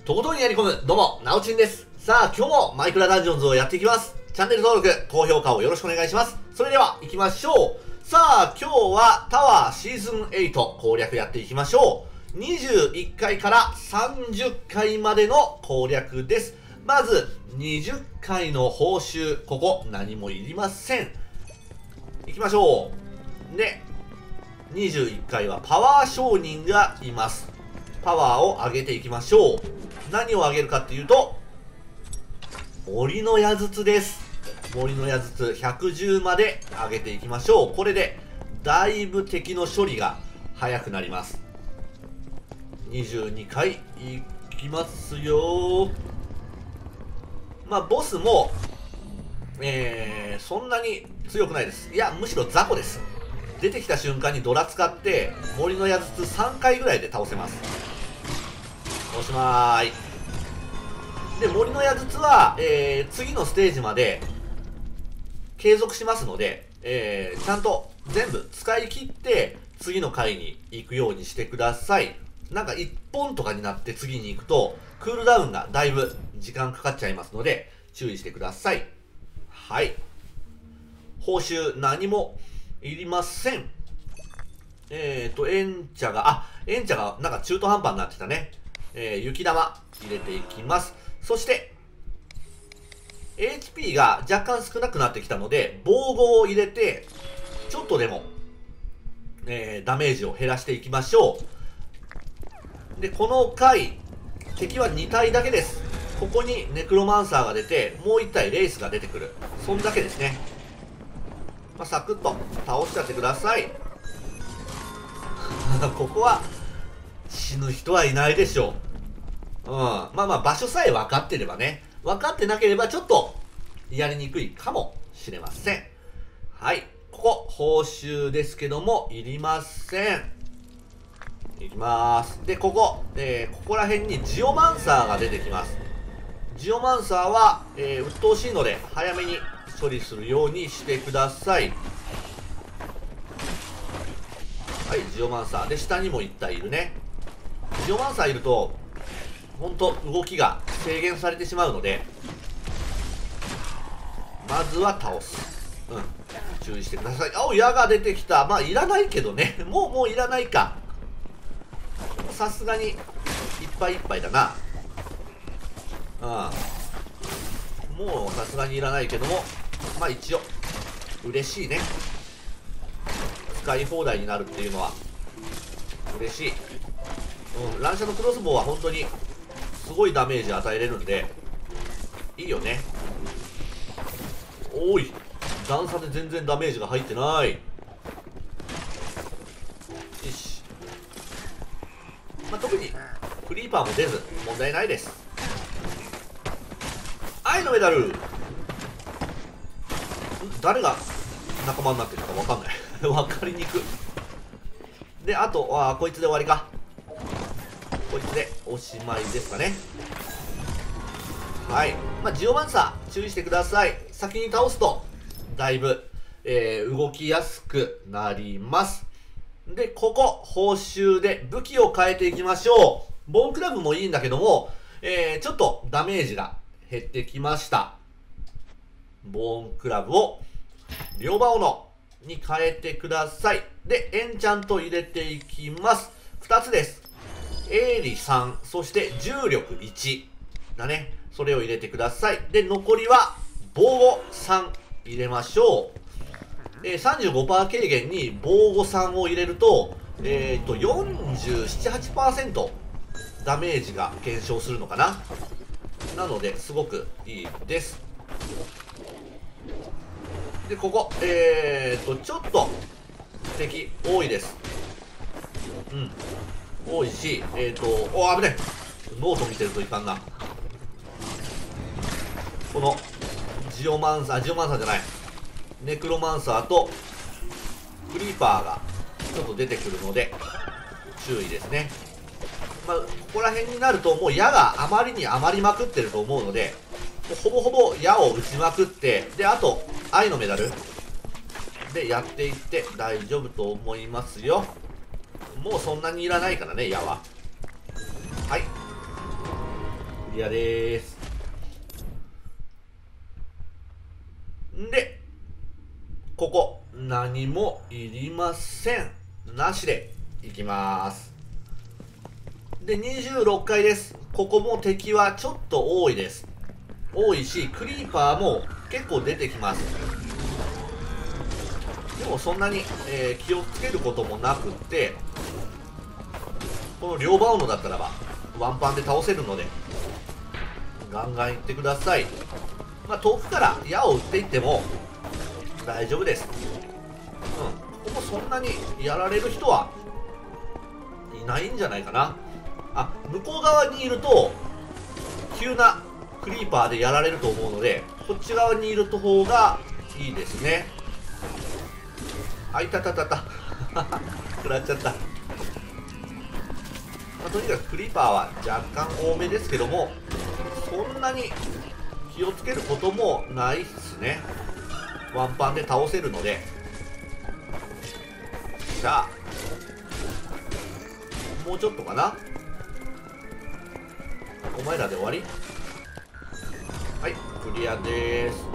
とことんやり込む、どうも、なおちんです。さあ、今日もマイクラダンジョンズをやっていきます。チャンネル登録、高評価をよろしくお願いします。それでは、行きましょう。さあ、今日はタワーシーズン8攻略やっていきましょう。21回から30回までの攻略です。まず、20回の報酬、ここ何もいりません。行きましょう。で、21回はパワー商人がいます。パワーを上げていきましょう。何を上げるかっていうと、森の矢筒です。森の矢筒110まで上げていきましょう。これで、だいぶ敵の処理が早くなります。22回いきますよ。まあ、ボスも、そんなに強くないです。いや、むしろ雑魚です。出てきた瞬間にドラ使って、森の矢筒3回ぐらいで倒せます。おしまーい。で、森の矢筒は、次のステージまで継続しますので、ちゃんと全部使い切って次の回に行くようにしてください。なんか1本とかになって次に行くと、クールダウンがだいぶ時間かかっちゃいますので、注意してください。はい。報酬何もいりません。エンチャがなんか中途半端になってたね。雪玉入れていきます。そして、HP が若干少なくなってきたので、防護を入れて、ちょっとでも、ダメージを減らしていきましょう。で、この回、敵は2体だけです。ここにネクロマンサーが出て、もう1体レイスが出てくる。そんだけですね。まあ、サクッと倒しちゃってください。ここは、死ぬ人はいないでしょう。まあまあ場所さえ分かってればね。分かってなければちょっとやりにくいかもしれません。はい。ここ、報酬ですけども、いりません。いきまーす。で、ここら辺にジオマンサーが出てきます。ジオマンサーは、鬱陶しいので、早めに処理するようにしてください。はい、ジオマンサー。で、下にも1体いるね。ジオマンサーいると、ほんと動きが制限されてしまうので、まずは倒す。注意してください。矢が出てきた。まあ、いらないけどね。もういらないか。さすがに、いっぱいいっぱいだな。もうさすがにいらないけども、まあ一応、嬉しいね。使い放題になるっていうのは、嬉しい。乱射のクロスボウは本当に、すごいダメージ与えれるんで、いいよね。おい、段差で全然ダメージが入ってない。よし。まあ、特に、クリーパーも出ず、問題ないです。愛のメダル。誰が仲間になってるか分かんない。分かりにくい。で、あとは、こいつで終わりか。こいつでおしまいですかね。はい。まあ、ジオマンサー、注意してください。先に倒すと、だいぶ、動きやすくなります。で、ここ、報酬で武器を変えていきましょう。ボーンクラブもいいんだけども、ちょっとダメージが減ってきました。ボーンクラブを、両刃斧に変えてください。で、エンチャント入れていきます。2つです。鋭利3、そして重力1だね。それを入れてください。で、残りは防護3入れましょう。35% 軽減に防護3を入れると、47、8% ダメージが減少するのかな。なので、すごくいいです。で、ここ、ちょっと敵多いです。多いし、危ねえ。ノート見てるといかんな。この、ジオマンサーじゃない。ネクロマンサーと、クリーパーが、ちょっと出てくるので、注意ですね。まあ、ここら辺になると、もう矢があまりに余りまくってると思うので、もうほぼほぼ矢を打ちまくって、で、あと、愛のメダルでやっていって大丈夫と思いますよ。もうそんなにいらないからね、矢は。はい。 リアでーす。んで、ここ、何もいりません。なしでいきます。で、26回です。ここも敵はちょっと多いです。多いし、クリーパーも結構出てきます。でもそんなに、気をつけることもなくって、この両バウンドだったらば、ワンパンで倒せるので、ガンガンいってください。まあ、遠くから矢を撃っていっても大丈夫です。ここもそんなにやられる人はいないんじゃないかな。あ、向こう側にいると急なクリーパーでやられると思うので、こっち側にいる方がいいですね。あ、いたたたた食らっちゃった。まあ、とにかくクリーパーは若干多めですけども、そんなに気をつけることもないっすね。ワンパンで倒せるので。さあ、もうちょっとかな。お前らで終わり。はい、クリアでーす。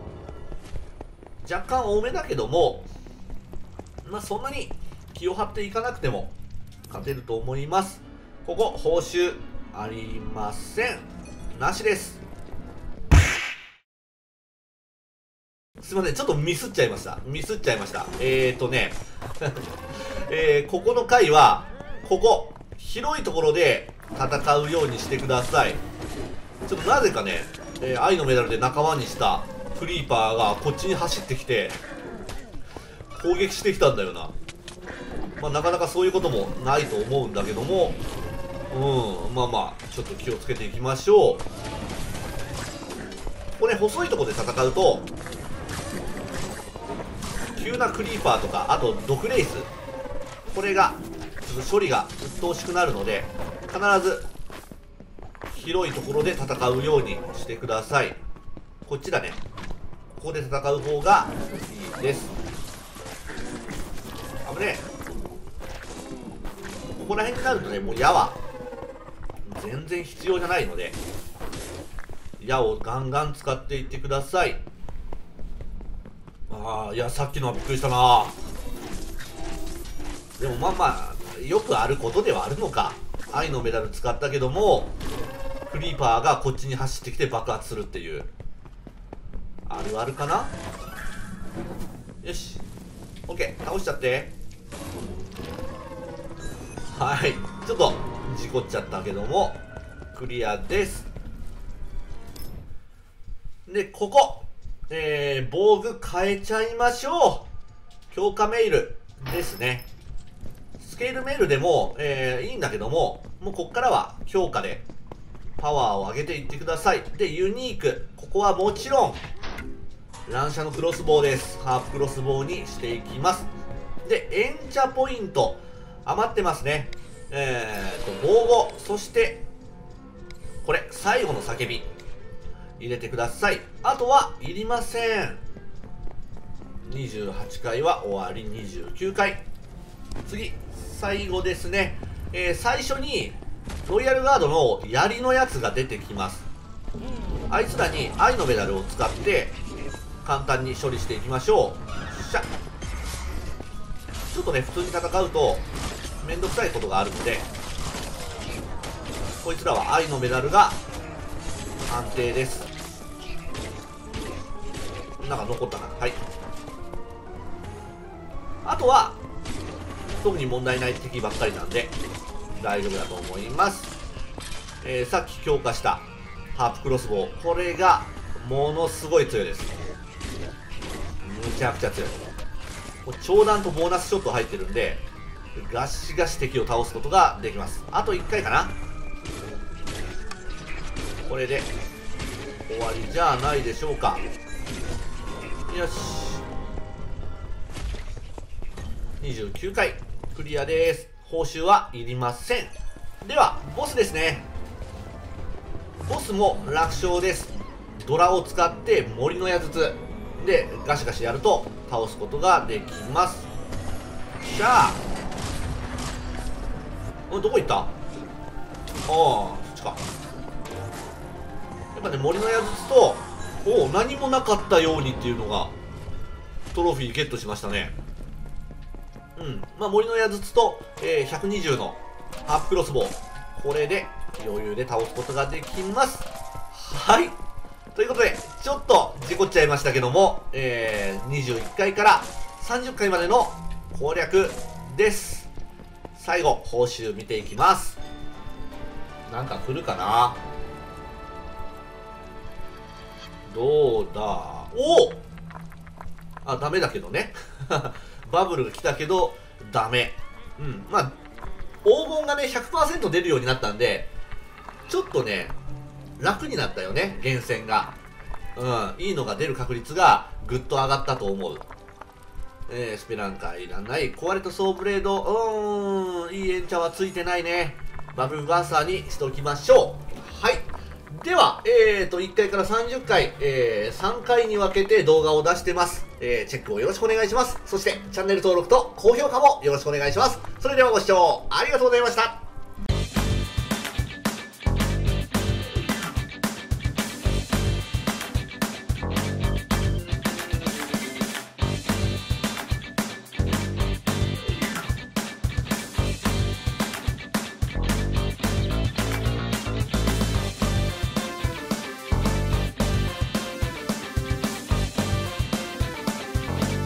若干多めだけども、まあそんなに気を張っていかなくても勝てると思います。ここ報酬ありません。なしです。すいません、ちょっとミスっちゃいました。ここの回はここ広いところで戦うようにしてください。ちょっとなぜかね、愛のメダルで仲間にしたクリーパーがこっちに走ってきて攻撃してきたんだよな。まあなかなかそういうこともないと思うんだけども、まあまあちょっと気をつけていきましょう。ここね、細いところで戦うと急なクリーパーとか、あと毒レイス、これがちょっと処理が鬱陶しくなるので、必ず広いところで戦うようにしてください。こっちだね、ここで戦う方がいいです。危ねえ。ここら辺になるとね、もう矢は全然必要じゃないので、矢をガンガン使っていってください。いや、さっきのはびっくりしたな。でもまあまあよくあることではあるのか。愛のメダル使ったけどもクリーパーがこっちに走ってきて爆発するっていう、あるあるかな。よし、 OK、 倒しちゃって。はい、ちょっと事故っちゃったけどもクリアです。で、ここ防具変えちゃいましょう。強化メールですね。スケールメールでも、いいんだけども、もうこっからは強化でパワーを上げていってください。で、ユニーク、ここはもちろん乱射のクロスボウです。ハーフクロスボウにしていきます。で、エンチャポイント余ってますね。防護、そしてこれ最後の叫び入れてください。あとはいりません。28回は終わり。29回、次最後ですね。最初にロイヤルガードの槍のやつが出てきます。あいつらに愛のメダルを使って簡単に処理していきましょう。しゃ、ちょっとね、普通に戦うとめんどくさいことがあるので、こいつらは愛のメダルが安定です。なんか残ったな。はい、あとは特に問題ない敵ばっかりなんで大丈夫だと思います。さっき強化したハープクロスボウ、これがものすごい強いです。むちゃくちゃ強い。長弾とボーナスショット入ってるんでガシガシ敵を倒すことができます。あと1回かな。これで終わりじゃないでしょうか。よし、29回クリアです。報酬はいりません。ではボスですね。ボスも楽勝です。ドラを使って森の矢筒でガシガシやると倒すことができます。しゃあ、どこ行った。そっちか。 ぱね、森の矢筒と、何もなかったようにっていうのが、トロフィーゲットしましたね。まあ、森の矢筒と、120のハーフクロスボウ。これで、余裕で倒すことができます。はい。ということで、ちょっと事故っちゃいましたけども、21回から30回までの攻略です。最後、報酬見ていきます。なんか来るかな。どうだ。ダメだけどね。バブルが来たけど、ダメ。まあ、黄金がね、100% 出るようになったんで、ちょっとね、楽になったよね、厳選が。いいのが出る確率がぐっと上がったと思う。スペランカーいらない。壊れたソーブレード。いいエンチャはついてないね。バブルバーサーにしておきましょう。はい。では、1回から30回、3回に分けて動画を出してます。チェックをよろしくお願いします。そして、チャンネル登録と高評価もよろしくお願いします。それではご視聴ありがとうございました。